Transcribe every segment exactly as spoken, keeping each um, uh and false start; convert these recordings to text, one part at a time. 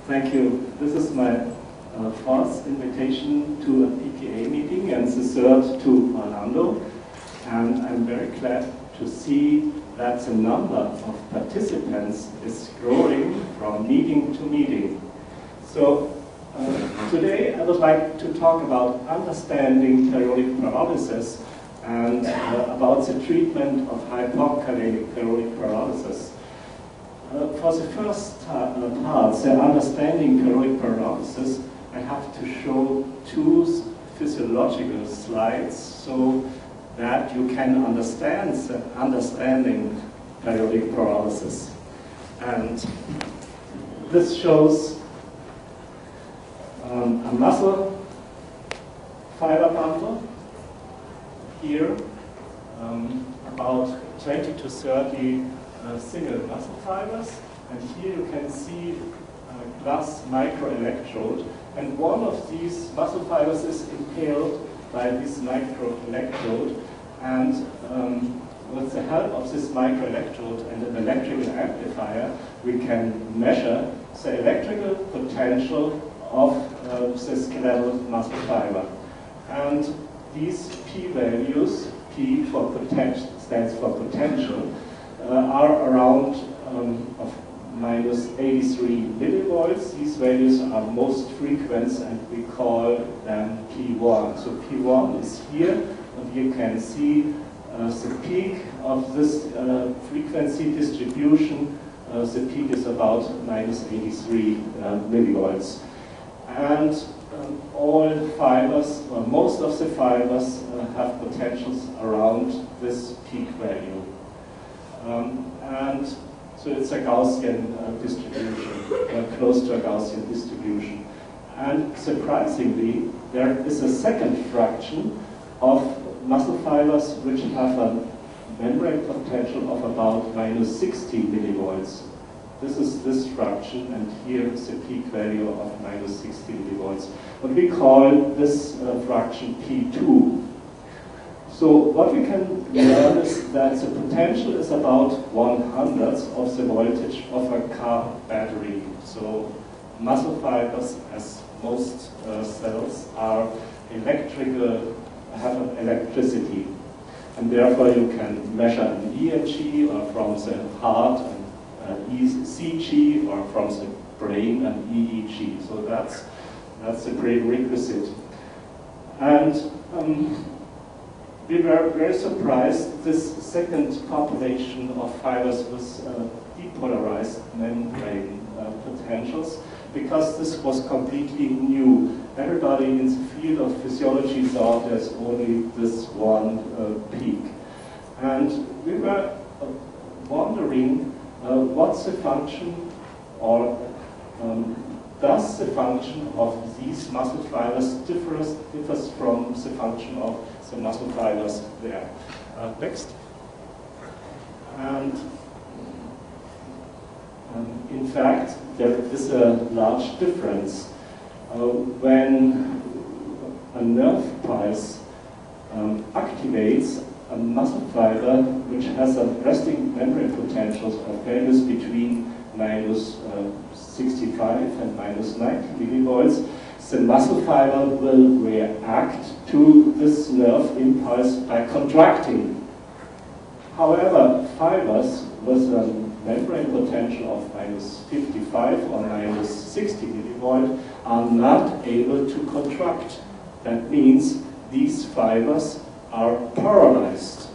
Thank you. This is my uh, fourth invitation to a P K A meeting and the third to Orlando. And I'm very glad to see that the number of participants is growing from meeting to meeting. So uh, today I would like to talk about understanding periodic paralysis and uh, about the treatment of hypokalemic periodic paralysis. Uh, for the first uh, part, the understanding periodic paralysis, I have to show two physiological slides so that you can understand the understanding periodic paralysis. And this shows um, a muscle fiber bundle here, um, about twenty to thirty uh, single muscle fibers, and here you can see a glass microelectrode, and one of these muscle fibers is impaled by this microelectrode, and um, with the help of this microelectrode and an electrical amplifier, we can measure the electrical potential of uh, the skeletal muscle fiber. And these p-values, P for potential stands for potential, uh, are around um, of minus eighty-three millivolts. These values are most frequent and we call them P one. So P one is here, and you can see uh, the peak of this uh, frequency distribution. Uh, the peak is about minus eighty-three uh, millivolts. And um, all fibers, or most of the fibers, uh, have potentials around this peak value. Um, and so it's a Gaussian uh, distribution, uh, close to a Gaussian distribution. And surprisingly, there is a second fraction of muscle fibers which have a membrane potential of about minus sixty millivolts. This is this fraction, and here is the peak value of minus sixty millivolts. What we call this uh, fraction P two. So what we can learn is that the potential is about one hundredth of the voltage of a car battery. So muscle fibers, as most uh, cells, are electrical, have an electricity. And therefore you can measure an E M G or from the heart an uh, E C G or from the brain an E E G. So that's, that's a prerequisite. And um, we were very surprised this second population of fibers with uh, depolarized membrane uh, potentials, because this was completely new. Everybody in the field of physiology thought there's only this one uh, peak. And we were uh, wondering uh, what's the function, or um, does the function of these muscle fibers differs, differs from the function of the muscle fibers there. Uh, next. And um, in fact, there is a large difference. Uh, when a nerve pulse um, activates a muscle fiber which has a resting membrane potential of values between minus uh, sixty-five and minus ninety millivolts, the muscle fiber will react to this nerve impulse by contracting. However, fibers with a membrane potential of minus fifty-five or minus sixty millivolt are not able to contract. That means these fibers are paralyzed.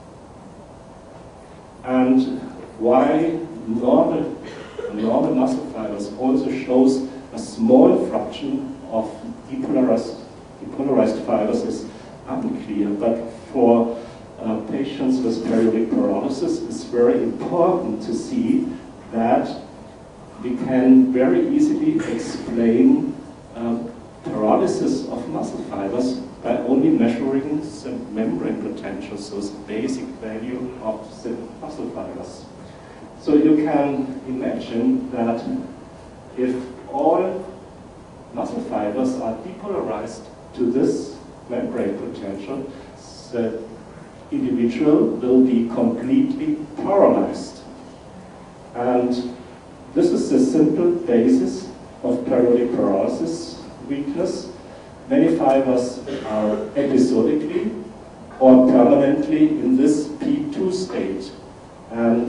And why normal, normal muscle fibers also shows a small fraction of depolarized, depolarized fibers is unclear, but for uh, patients with periodic paralysis, it's very important to see that we can very easily explain um, paralysis of muscle fibers by only measuring the membrane potential, so the basic value of the muscle fibers. So you can imagine that if all muscle fibers are depolarized to this membrane potential, the individual will be completely paralyzed. And this is the simple basis of periodic pyrolysis weakness. Many fibers are episodically or permanently in this P two state. And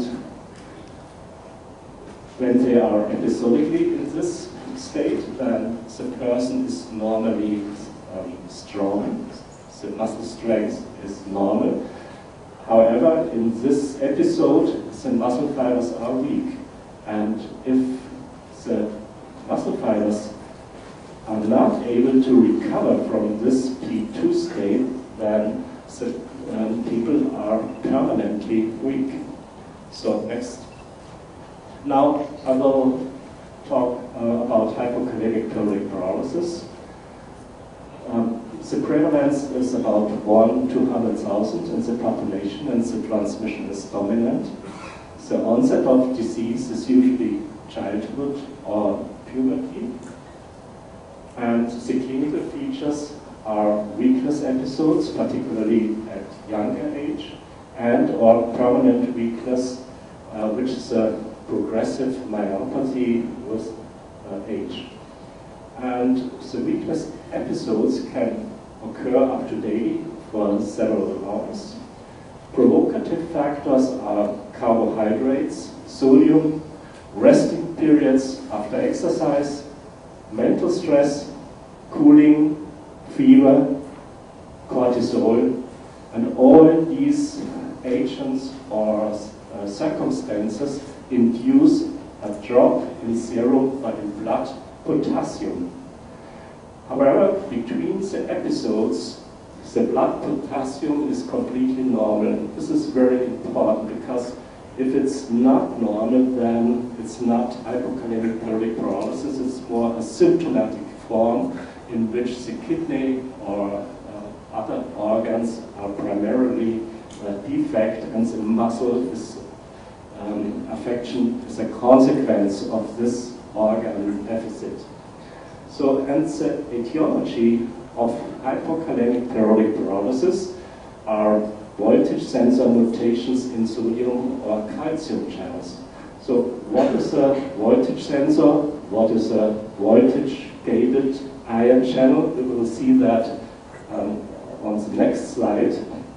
when they are episodically in this state, then the person is normally um, strong, the muscle strength is normal. However, in this episode, the muscle fibers are weak. And if the muscle fibers are not able to recover from this P two state, then the um, people are permanently weak. So next. Now I will talk uh, about hypokalemic periodic pyrolysis. Um, the prevalence is about one to one hundred thousand in the population, and the transmission is dominant. The onset of disease is usually childhood or puberty. And the clinical features are weakness episodes, particularly at younger age, and or permanent weakness, uh, which is a progressive myopathy with uh, age. And the weakness episodes can occur up to daily for several hours. Provocative factors are carbohydrates, sodium, resting periods after exercise, mental stress, cooling, fever, cortisol, and all these agents or uh, circumstances induce a drop in serum or in blood potassium. However, between the episodes, the blood potassium is completely normal. This is very important because if it's not normal, then it's not hypokalemic periodic pyrolysis. It's more a symptomatic form in which the kidney or uh, other organs are primarily uh, defect, and the muscle is um, affection is a consequence of this organ deficit. So, and the etiology of hypokalemic periodic pyrolysis are voltage sensor mutations in sodium or calcium channels. So what is a voltage sensor? What is a voltage-gated ion channel? We will see that um, on the next slide.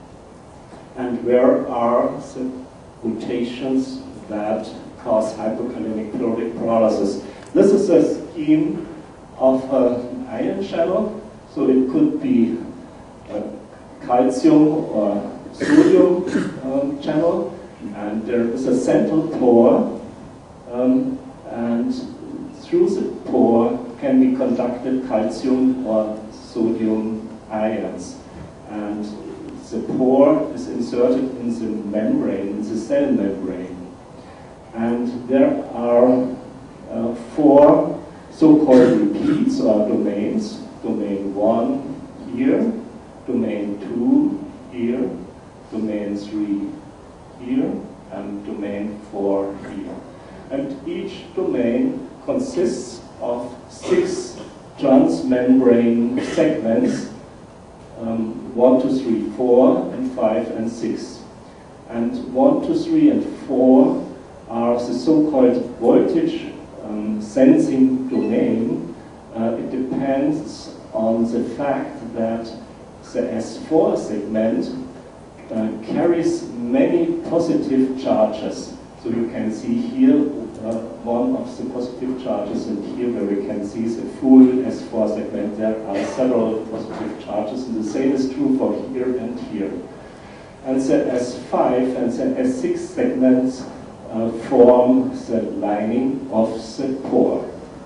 And where are the mutations that cause hypokalemic periodic pyrolysis? This is a scheme of an ion channel. So it could be a calcium or sodium um, channel, and there is a central pore, um, and through the pore can be conducted calcium or sodium ions. And the pore is inserted in the membrane, in the cell membrane. And there are uh, four so-called repeats or domains. Domain one here, domain two here, domain three here, and domain four here. And each domain consists of six transmembrane segments, um, one, two, three, four, and five, and six. And one, two, three, and four are the so-called voltage um, sensing domain. Uh, it depends on the fact that the S four segment uh, carries many positive charges. So you can see here uh, one of the positive charges, and here where we can see the full S four segment, there are several positive charges, and the same is true for here and here. And the S five and the S six segments uh, form the lining of the pore.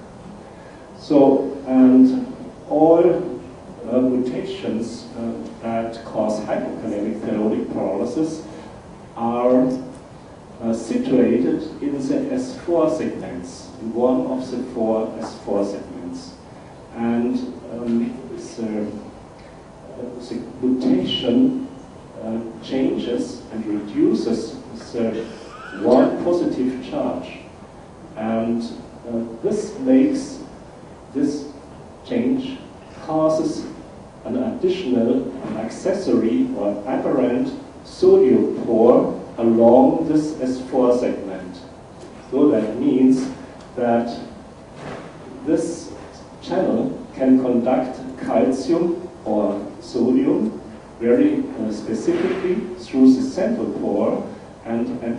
So, and all uh, mutations uh, that cause hypokalemic periodic pyrolysis are uh, situated in the S four segments, in one of the four S four segments. And um, the, uh, the mutation uh, changes and reduces the one positive charge. And uh, this makes this change causes an additional, an accessory or aberrant sodium pore along this S four segment. So that means that this channel can conduct calcium or sodium very uh, specifically through the central pore, and at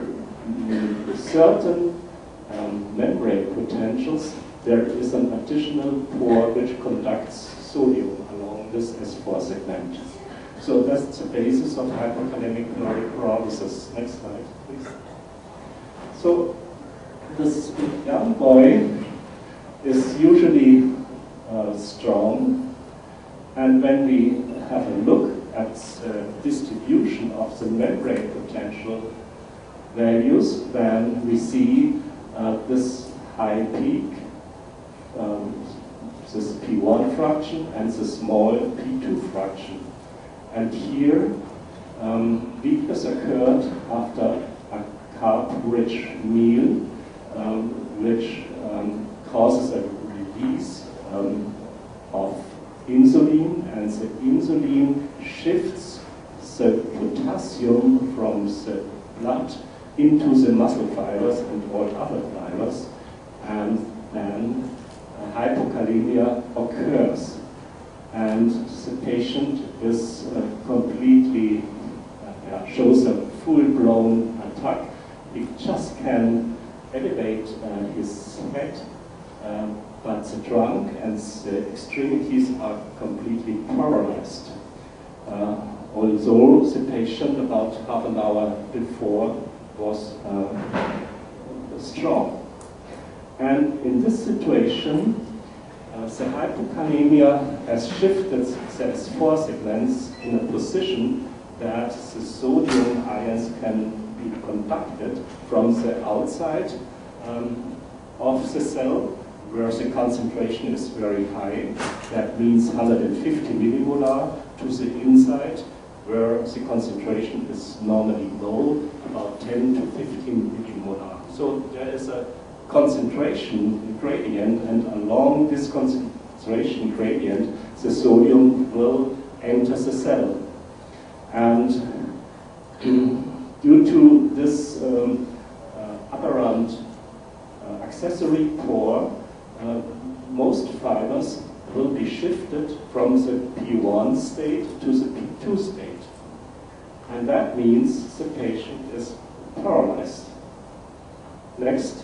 uh, certain um, membrane potentials there is an additional pore which conducts sodium along this S four segment. So that's the basis of hypokalemic pyrolysis. Next slide, please. So this young boy is usually uh, strong, and when we have a look at the distribution of the membrane potential values, then we see uh, this high peak, um, this P one fraction, and the small P two fraction. And here, um, weakness occurred after a carb-rich meal, um, which um, causes a release um, of insulin, and the insulin shifts the potassium from the blood into the muscle fibers and all other fibers, and then uh, hypokalemia occurs. And the patient is uh, completely, uh, yeah, shows a full-blown attack. He just can elevate uh, his head, uh, but the trunk and the extremities are completely paralyzed. Uh, although the patient about half an hour before was uh, strong. And in this situation, Uh, the hypokalemia has shifted the S four segments in a position that the sodium ions can be conducted from the outside um, of the cell, where the concentration is very high. That means one hundred fifty millimolar, to the inside, where the concentration is normally low, about ten to fifteen millimolar. So there is a concentration gradient, and along this concentration gradient, the sodium will enter the cell. And due to this um, uh, aberrant uh, accessory pore, uh, most fibers will be shifted from the P one state to the P two state. And that means the patient is paralyzed. Next.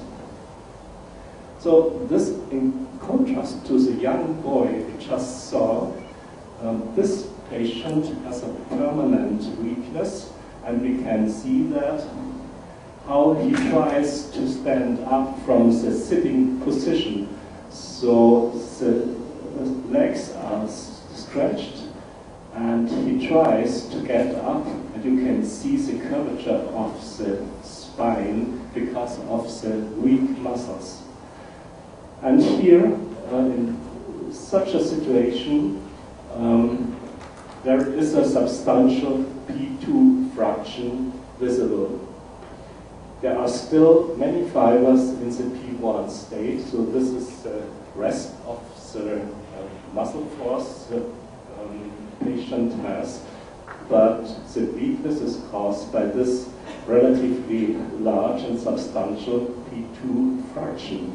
So this, in contrast to the young boy we just saw, um, this patient has a permanent weakness, and we can see that how he tries to stand up from the sitting position. So the legs are stretched, and he tries to get up, and you can see the curvature of the spine because of the weak muscles. And here, uh, in such a situation, um, there is a substantial P two fraction visible. There are still many fibers in the P one state, so this is the rest of the uh, muscle force the um, patient has, but the weakness is caused by this relatively large and substantial P two fraction.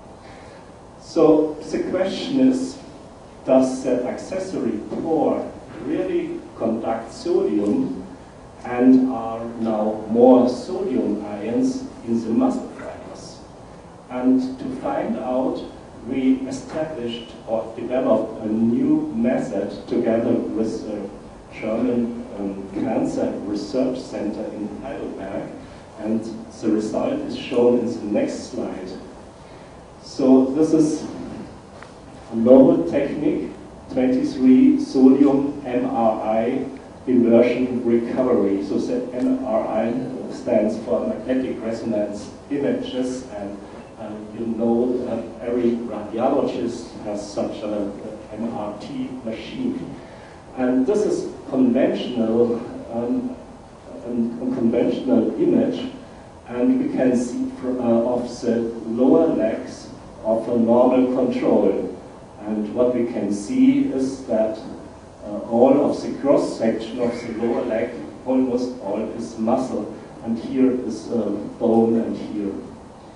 So the question is, does that accessory pore really conduct sodium, and are now more sodium ions in the muscle fibers? And to find out, we established or developed a new method together with the German um, Cancer Research Center in Heidelberg, and the result is shown in the next slide. So this is a novel technique, twenty-three sodium M R I inversion recovery. So the M R I stands for magnetic resonance images, and uh, you know that every radiologist has such an M R T machine. And this is conventional, um, a conventional image, and we can see from, uh, of the lower legs of a normal control. And what we can see is that uh, all of the cross-section of the lower leg, almost all is muscle, and here is uh, bone, and here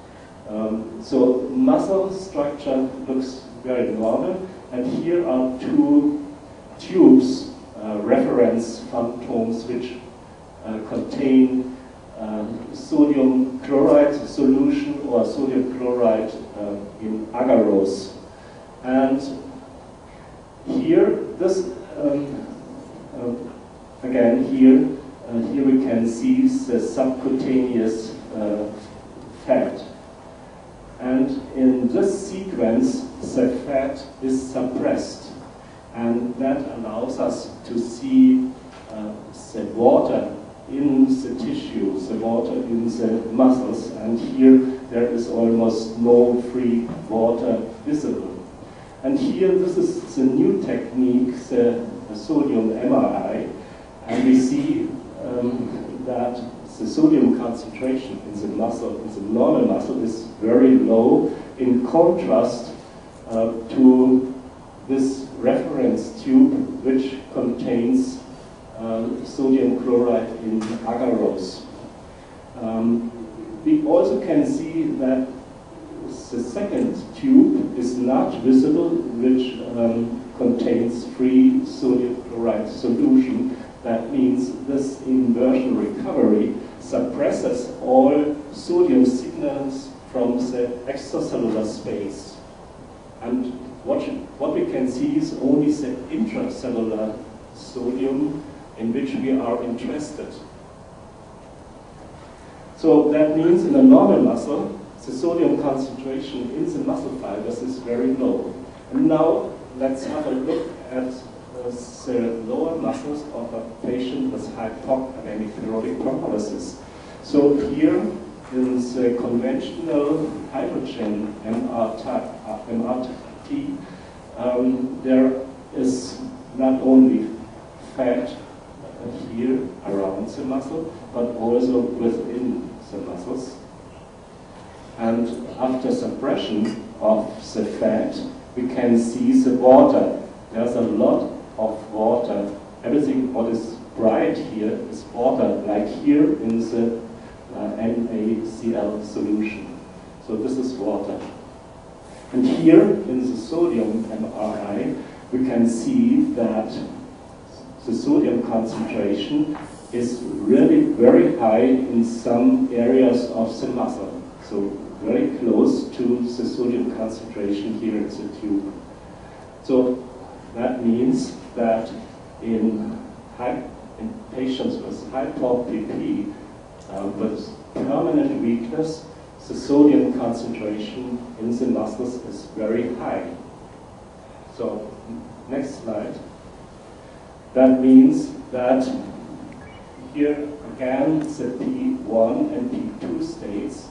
Um, so muscle structure looks very normal, and here are two tubes, uh, reference phantoms, which uh, contain uh, sodium chloride solution or sodium chloride uh, in agarose. And here, this um, uh, again here, uh, here we can see the subcutaneous uh, fat. And in this sequence, the fat is suppressed, and that allows us to see uh, the water in the tissue, the water in the muscles, and here there is almost no free water visible. And here, this is the new technique, the, the sodium M R I, and we see um, that the sodium concentration in the muscle, in the normal muscle, is very low, in contrast uh, to this reference tube, which contains uh, sodium chloride in agarose. Um, we also can see that the second tube is not visible, which um, contains free sodium chloride solution. That means this inversion recovery suppresses all sodium signals from the extracellular space. And what, you, what we can see is only the intracellular sodium in which we are interested. So that means in a normal muscle, the sodium concentration in the muscle fibers is very low. And now let's have a look at uh, the lower muscles of a patient with hypokalemic periodic paralysis. So here in the conventional hydrogen M R T, um, there is not only fat here around the muscle, but also within the muscles. And after suppression of the fat, we can see the water. There's a lot of water. Everything what is bright here is water, like here in the uh, NaCl solution. So this is water. And here in the sodium M R I, we can see that the sodium concentration is really very high in some areas of the muscle. So very close to the sodium concentration here in the tube. So that means that in, high, in patients with hypo P P, uh, with permanent weakness, the sodium concentration in the muscles is very high. So next slide. That means that here again the P one and P two states,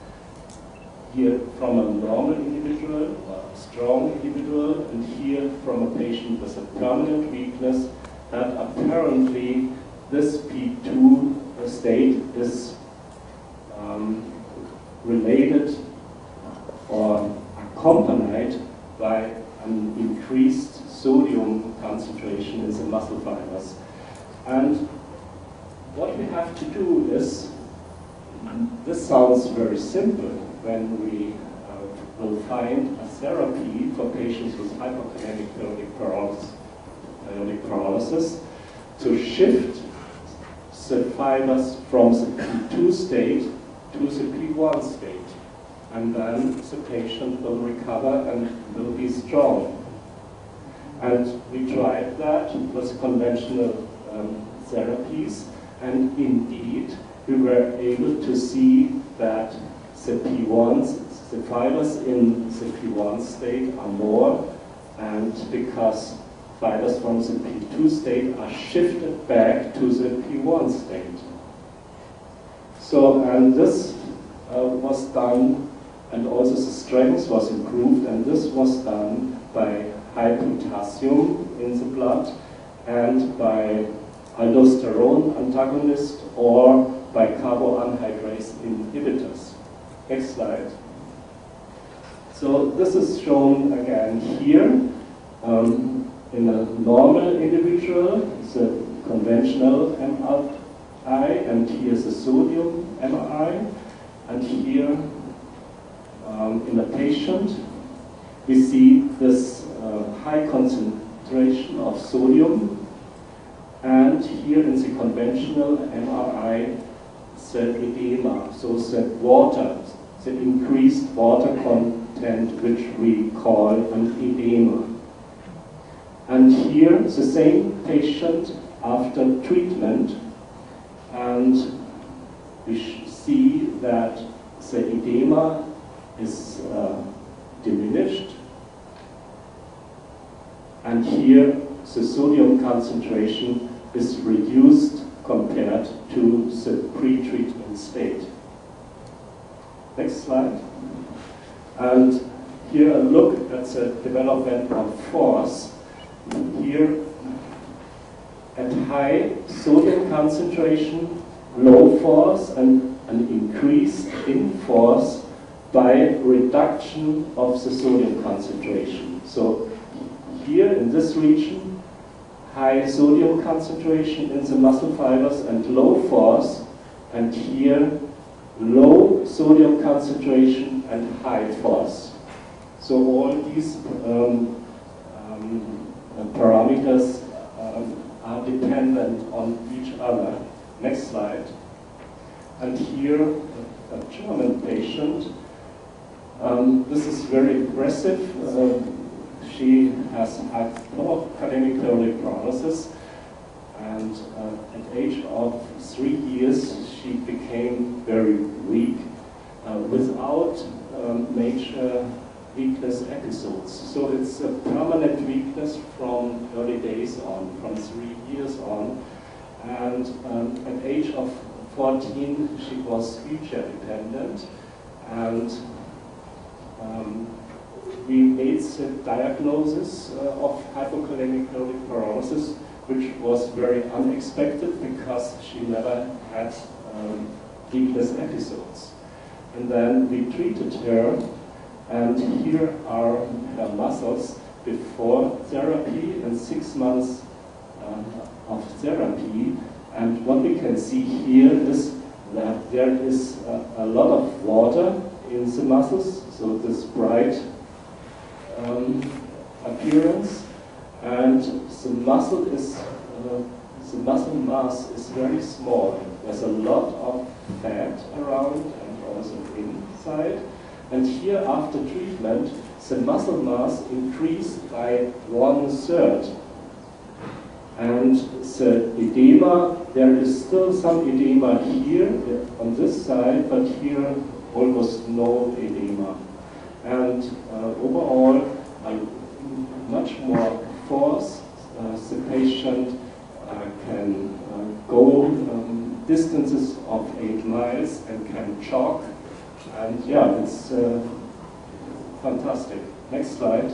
here from a normal individual or a strong individual, and here from a patient with a permanent weakness, that apparently this P two state is um, related or accompanied by an increased sodium concentration in the muscle fibers. And what we have to do is, this sounds very simple when we uh, will find a therapy for patients with hypokalemic periodic paralysis, periodic paralysis to shift the fibers from the P two state to the P one state. And then the patient will recover and will be strong. And we tried that with conventional um, therapies, and indeed we were able to see that the P ones, the fibers in the P one state are more, and because fibers from the P two state are shifted back to the P one state. So, and this uh, was done, and also the strength was improved, and this was done by high potassium in the blood and by aldosterone antagonist or by carboanhydrase inhibitors. Next slide. So this is shown again here um, in a normal individual, the conventional M R I, and here's the sodium M R I, and here um, in a patient, we see this uh, high concentration of sodium, and here in the conventional M R I, the edema, so the water, the increased water content, which we call an edema. And here, the same patient after treatment, and we see that the edema is uh, diminished, and here the sodium concentration is reduced compared to the pre-treatment state. Next slide. And here a look at the development of force. Here at high sodium concentration, low force, and an increase in force by reduction of the sodium concentration. So here in this region, high sodium concentration in the muscle fibers and low force, and here low sodium concentration and high force. So all these um, um, parameters um, are dependent on each other. Next slide. And here a, a German patient. Um, this is very impressive. Uh, She has hypokalemic thyroid paralysis, and uh, at the age of three years she became very weak uh, without um, major weakness episodes. So it's a permanent weakness from early days on, from three years on. And um, at the age of fourteen she was wheelchair dependent, and um, we made the diagnosis uh, of hypokalemic thyroid paralysis, which was very unexpected because she never had um, weakness episodes. And then we treated her, and here are her muscles before therapy and six months um, of therapy. And what we can see here is that there is a, a lot of water in the muscles, so this bright Um, appearance, and the muscle is uh, the muscle mass is very small. There's a lot of fat around and also inside. And here, after treatment, the muscle mass increased by one third. And the edema, there is still some edema here on this side, but here almost no edema. And uh, overall, uh, much more force. Uh, the patient uh, can uh, go um, distances of eight miles and can jog. And yeah, it's uh, fantastic. Next slide.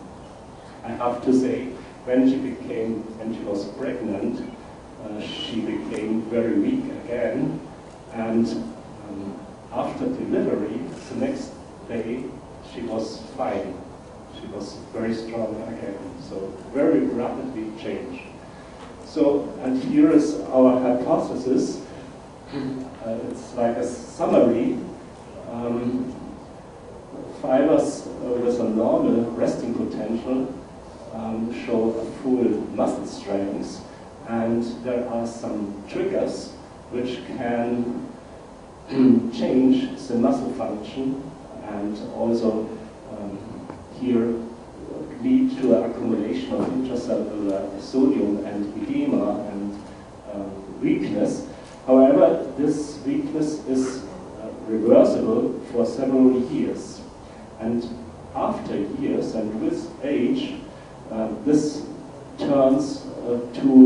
I have to say, when she became, when she was pregnant, uh, she became very weak again. And um, after delivery, the next day, she was fine. She was very strong again. So very rapidly changed. So, and here is our hypothesis. Uh, it's like a summary. Um, fibers uh, with a normal resting potential um, show a full muscle strength, and there are some triggers which can change the muscle function, and also um, here lead to an accumulation of intracellular sodium and edema and um, weakness. However, this weakness is uh, reversible for several years. And after years and with age, uh, this turns uh, to